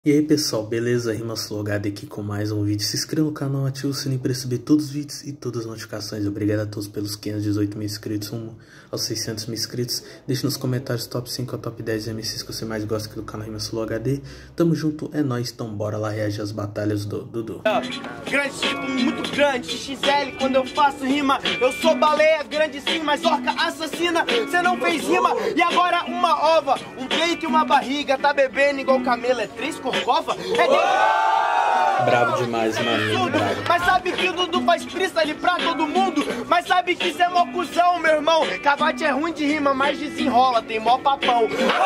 E aí pessoal, beleza? RimaSlogado aqui com mais um vídeo. Se inscreva no canal, ative o sininho para receber todos os vídeos e todas as notificações. Obrigado a todos pelos 518 mil inscritos, rumo aos 600 mil inscritos. Deixe nos comentários top 5 ou top 10 MCs que você mais gosta aqui do canal RimaSlogado. Tamo junto, é nóis, então bora lá reagir às batalhas do Dudu. Grande tipo, muito grande, XL quando eu faço rima. Eu sou baleia, grande sim, mas orca assassina. Cê não fez rima, e agora uma ova, um peito e uma barriga. Tá bebendo igual camelo, é três Corcova? Brabo demais, mano, brabo. Mas sabe que o Dudu faz freestyle pra todo mundo. Mas sabe que cê é mó cuzão, meu irmão. Cavate é ruim de rima, mas desenrola, tem mó papão.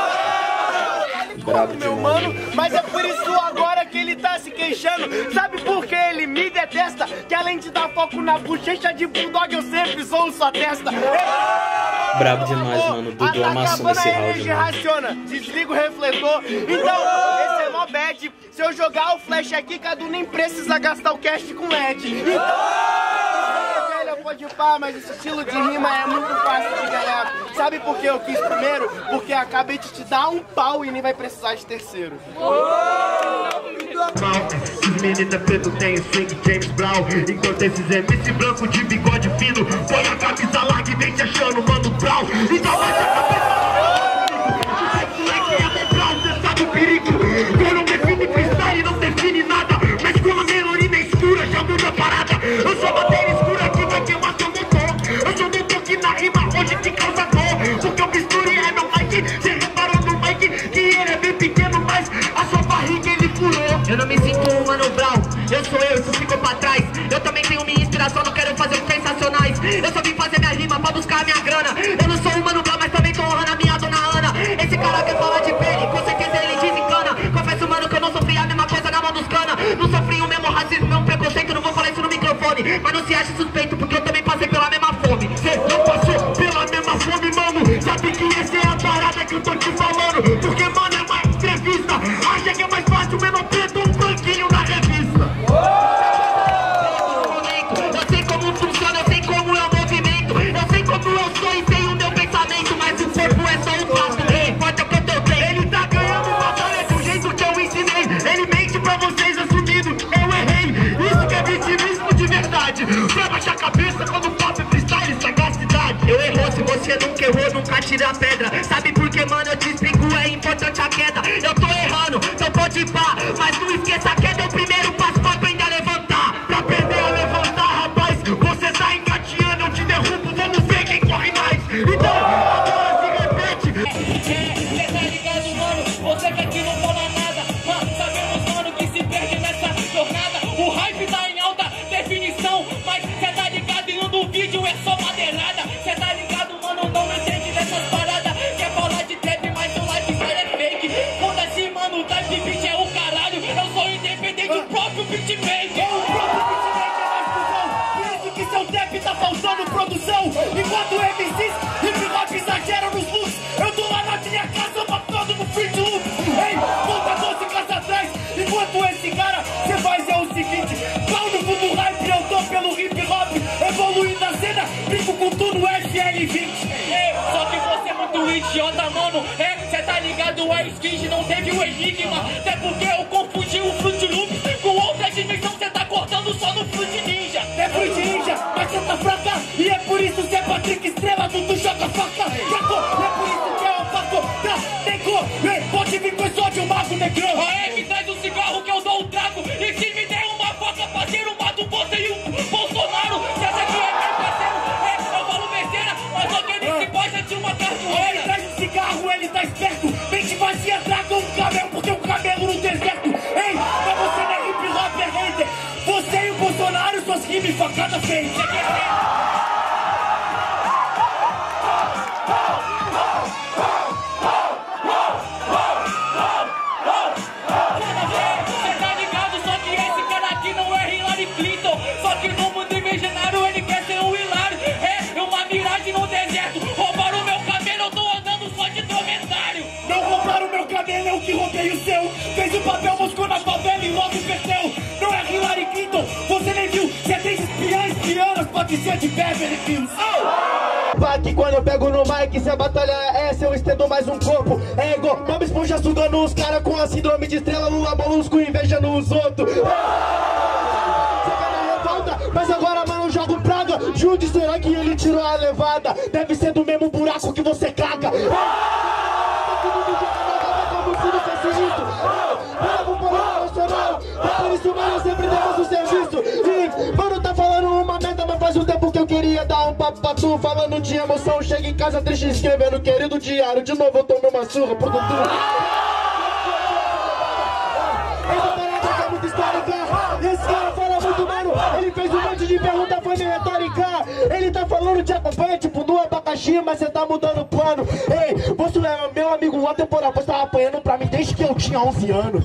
Brabo meu demais, mano, mas é por isso agora que ele tá se queixando. Sabe por que ele me detesta? Que além de dar foco na bochecha de bulldog, eu sempre sou sua testa. Brabo demais, mano. Dudu amassou nesse round, mano. Raciona, desliga o refletor. Então, esse é mó bad. Se eu jogar o flash aqui, Cadu nem precisa gastar o cast com LED. Então, pode pá, mas esse estilo de rima é muito fácil de ganhar. Sabe por que eu quis primeiro? Porque acabei de te dar um pau e nem vai precisar de terceiro. Os meninos preto tem swing James Brown, enquanto esses MC branco de bigode fino põe a camisa larga e vem se achando Mano Brown. Então bate a cabeça, moleque é Brown, cê sabe o perigo. Eu não define freestyle, não define nada, mas com a melodia escura já muda a parada. Eu sou matéria escura que vai queimar seu motor. Eu sou doutor que na rima hoje te causa dor, porque o bisturi é meu mic. Cê reparou no mic que ele é bem pequeno, mas a sua barriga ele furou. Eu não me sinto um Mano Brown, eu sou eu, isso ficou pra trás. Eu também tenho minha inspiração, não quero fazer os sensacionais. Eu só vim fazer minha rima pra buscar a minha grana. Eu não sou um Mano Brown, mas também tô honrando a minha dona Ana. Esse cara quer falar de pele, com certeza ele desencana. Confesso, mano, que eu não sofri a mesma coisa na mão dos cana. Não sofri o mesmo racismo, mesmo preconceito, não vou falar isso no microfone. Mas não se ache suspeito, porque eu também passei pela mesma fome. Cê não passou pela mesma fome, mano. Sabe que essa é a parada que eu tô te falando. Porque, mano, é uma entrevista. Acha que é mais fácil, menor preto, um banquinho na revista. Eu sei como funciona, eu sei como é o movimento. Eu sei como eu sou e sei o meu pensamento. Mas o corpo é só um passo, não importa o que eu tenho. Ele tá ganhando batalha do jeito que eu ensinei. Ele mente pra vocês assumindo, eu errei. Isso que é vitimismo de verdade. Pra baixar a cabeça quando pop freestyle, sagacidade. Eu errou, se você nunca errou, nunca tira a pedra. Sabe por que, mano, eu te explico, é importante a queda. Eu tô errando, então pode ir pá, mas não esqueça a queda é o primeiro passo pra aprender a levantar. Pra aprender a levantar, rapaz, você tá engateando, eu te derrubo, vamos ver quem corre mais. Então, agora se repete. Cê tá ligado, mano? Você que aqui não fala nada, mas sabemos, mano, que se perde nessa jornada. O hype tá em alta definição, mas cê tá ligado e no vídeo é só madeirada. Cê tá ligado, mano, não entende dessas paradas. Quer falar de trap, mas o lifestyle é fake. Foda-se, mano, o type beat é o caralho. Eu sou independente, o próprio beatmaker. O próprio beatmaker é mais cuzão. Por isso que seu trap tá faltando produção. Enquanto MCs hip hop exageram nos looks, eu tô lá na minha casa matando no free loop. Ei, volta 12 casas atrás. Enquanto esse cara, cê faz é o seguinte: pau no fundo do hype, eu tô pelo hip hop. Evoluindo a cena, brinco com tudo FL20. Só que você é muito idiota, mano. Cê tá ligado, é skins, não teve o enigma. Até porque eu confundi o Fruit Loop com outra dimensão. Cê tá cortando só no Fruit Ninja. É Fruit Ninja, mas cê tá fraca. E é por isso que é Patrick Estrela, Dudu joga faca. É por isso que é o faco da Deco. Pode vir com esse ódio, mago negrão. Me traz um cigarro que eu dou um trago. E se me der uma faca, parceiro, mato você e o Bolsonaro. Cê acha que é meu parceiro? Eu falo besteira, mas alguém se gosta de uma cartoeira. Ele traz um cigarro, ele tá esperto. Mente vazia, traga um camelo, porque um camelo no deserto. Ei, mas você não é hip hop, é hater. Você e o Bolsonaro, suas rimas facada feita. Que roubei o seu, fez o papel, moscou na favela e logo perdeu. Não é Hillary Clinton, você nem viu. Você tem espiãs, pode ser de Beverly Hills. Que quando eu pego no mic, se a batalha é essa, eu estendo mais um corpo. É igual, toma esponja sugando os caras com a síndrome de estrela, Lula Molusco, inveja nos outros. Você vai na revolta, mas agora, mano, eu jogo praga. Jude, será que ele tirou a levada? Deve ser do mesmo buraco que você caga. Como se não fosse isso. Bravo, porra, nacional. Por isso, mano, sempre temos o serviço. E, mano, tá falando uma merda, mas faz um tempo que eu queria dar um papo pra tu. Falando de emoção, chega em casa triste escrevendo querido diário. De novo eu tomei uma surra pro Dudu. Essa parada que é muito histórica. Esse cara fala muito, mano. Ele fez um monte de pergunta, foi meio retórica. Ele tá falando te acompanha, tipo no abacaxi, mas você tá mudando o plano. Ei, você é meu amigo lá temporal, você tava apanhando pra mim desde que eu tinha 11 anos.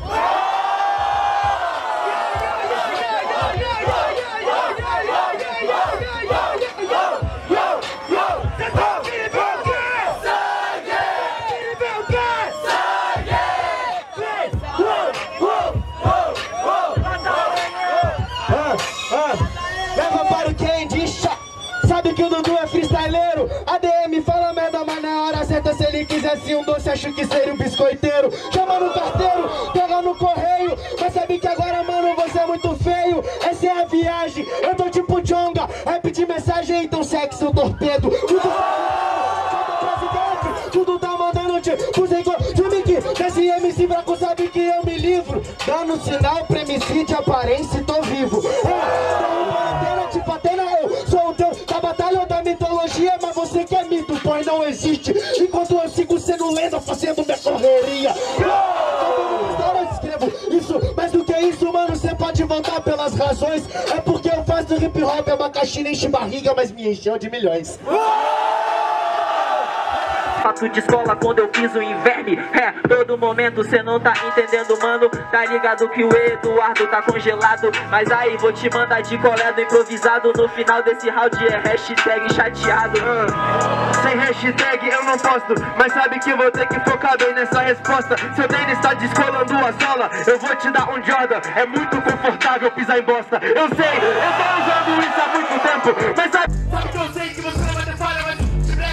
Leva para o Candy, sabe que o Dudu é freestyleiro. ADM fala merda, mas na hora certa, se ele quisesse um doce, acho que seria um biscoiteiro. Chama no carteiro, pega no correio, mas sabe que agora, mano, você é muito feio. Essa é a viagem, eu tô tipo Jonga, rap de mensagem, então segue seu torpedo. Tudo tá mandando tipo esse MC fraco sabe que eu me livro. Dando sinal pra MC de aparência e tô vivo. Tipo Atena, eu sou o teu da batalha ou da mitologia, mas você que é mito, pois não existe. Enquanto eu sigo sendo lenda, fazendo minha correria. Eu escrevo isso, mais do que isso, mano, você pode voltar pelas razões. É porque eu faço hip hop, abacaxi nem enche barriga, mas me encheu de milhões. Fato de escola quando eu piso em verme. É, todo momento cê não tá entendendo, mano. Tá ligado que o Eduardo tá congelado. Mas aí vou te mandar de colé do improvisado. No final desse round é hashtag chateado. Sem hashtag eu não posto, mas sabe que vou ter que focar bem nessa resposta. Seu tênis tá descolando a sola, eu vou te dar um Jordan. É muito confortável pisar em bosta. Eu sei, eu tô usando isso há muito tempo, mas sabe que eu sei que você não vai ter falha, mas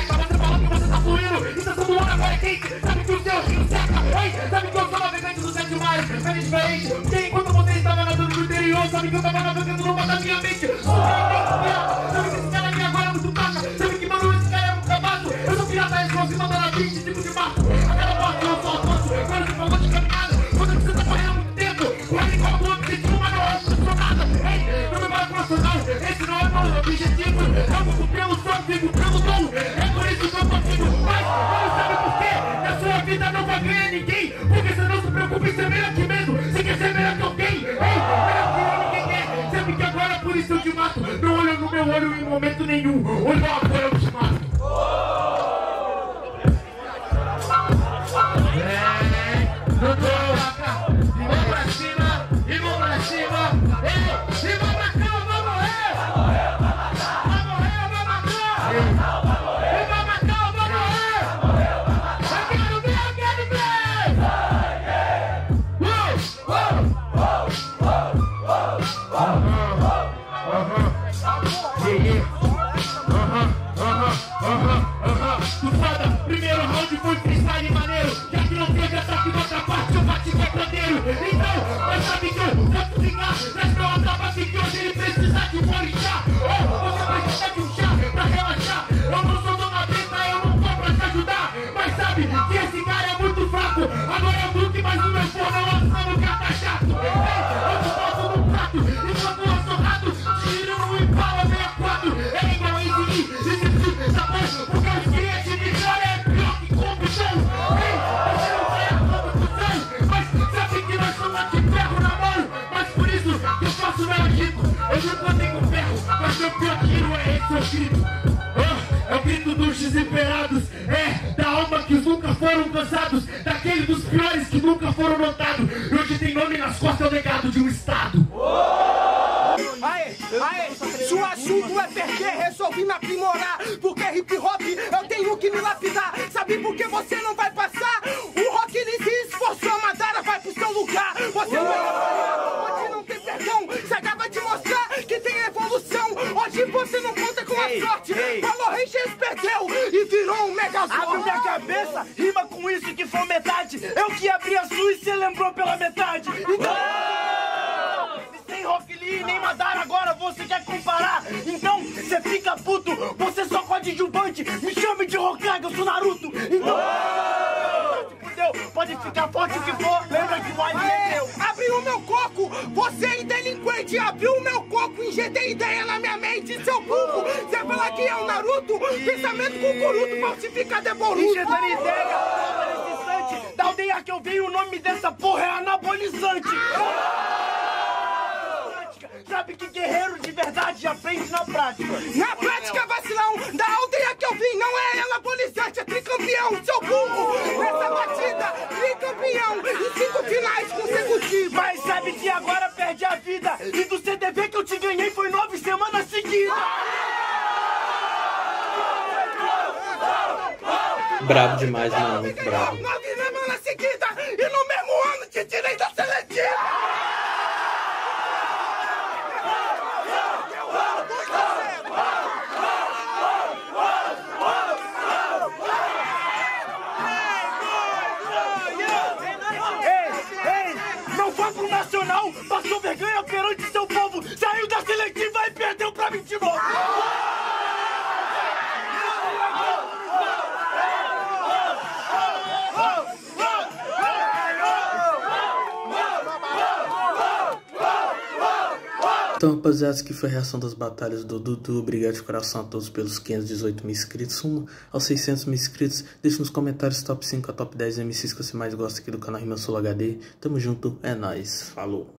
sabe que o seu rio seca, ei? Sabe que eu sou navegante dos 7 mares, é diferente. Porque enquanto você estava nadando no interior, sabe que eu tava navegando no mar da minha mente. Sabe que esse cara aqui agora é muito paca. Sabe que, mano, esse cara é um cabaço. Eu sou pirata explosivo, mandando a 20 tipo de mato. Aquela parte eu só alcanço, quando você falou de caminhada. Quando você tá correndo há muito tempo, o helicóptero do objetivo, mas não é funcionada. Ei, não me vai profissional, esse não é meu objetivo. Eu vivo pelo som, vivo pelo dom. É por isso que eu tô vivo, mas não sabe por quê? Na sua vida não vai ganhar ninguém, porque você não se preocupa em ser melhor que medo. Você quer ser melhor que alguém, ei, melhor que ninguém quer. Sabe que agora por isso eu te mato. Não olho no meu olho em momento nenhum. Olha lá, agora eu te mato. Vamos pra cima, e vamos pra cima. Ei, e vamos pra cá, vamos morrer. Vamos morrer, vamos matar. Primeiro round foi freestyle maneiro. Já que não teve ataque na outra parte, eu bati verdadeiro. Então, mas sabe que eu posso ficar na escola da base que hoje ele precisa de um orixá. Você precisa de um chá pra relaxar. Eu não sou dona Benta, eu não tô pra te ajudar. Mas sabe que esse cara é muito fraco. Agora eu Duque, mas o meu forno é lançando gata chato. Eu te boto no prato, enquanto eu sou rato. Tiro no Impala 64. É igual esse tá bom? Porque os clientes de cara é pior que condução. Ei, você não vai a condução. Mas sabe que nós somos de ferro na mão. Mas por isso que eu faço meu agito. Eu nunca tenho ferro, mas meu pior tiro é esse, eu grito. É o grito dos desesperados. É, da alma que nunca foram cansados. Daquele dos piores que nunca foram notados. E hoje tem nome nas costas, é o legado de um estado. Aê, se o assunto é perder, resolvi me aprimorar. Porque hip hop eu tenho que me lapidar. Sabe por que você não vai passar? O rock ele se esforçou, a Madara vai pro seu lugar. Você não vai falhar, hoje não tem perdão. Você acaba de mostrar que tem evolução. Hoje você não conta com a sorte. Falou rei RGs perdeu e virou um megazord. Abre minha cabeça, rima com isso que foi metade. Eu que abri a sua e cê lembrou pela metade. Então, sem Rock Lee nem Madara, agora você quer comparar. Então, cê fica puto, você só coadjuvante. Me chame de Hokage, eu sou Naruto. Então, pode ficar forte o que for, lembra que o anime é meu. Abriu o meu coco, você é delinquente. Abriu o meu coco, injetei ideia na minha mente. Seu burro, você fala que é o Naruto. Pensamento cucuruto, falsificado é Boruto. Injetando ideia, nesse instante. Da aldeia que eu venho, o nome dessa porra é anabolizante. Sabe que guerreiro de verdade aprende na prática. Na prática, vacilão, da aldeia que eu vim, não é anabolizante, é tricampeão, seu burro. Nessa batida, tricampeão, em 5 finais consecutivas. Mas sabe que agora perde a vida. E do CDV que eu te ganhei foi 9 semanas seguidas. Brabo demais, mano, muito brabo. 9 semanas seguidas e no mesmo ano te tirei da seletiva. Nacional, passou vergonha perante seu povo, saiu da seletiva e perdeu pra mim de novo. Então, rapaziada, essa aqui foi a reação das batalhas do Dudu. Obrigado de coração a todos pelos 518 mil inscritos. Rumo aos 600 mil inscritos. Deixe nos comentários top 5 a top 10 MCs que você mais gosta aqui do canal Rima Sul HD. Tamo junto, é nóis. Falou.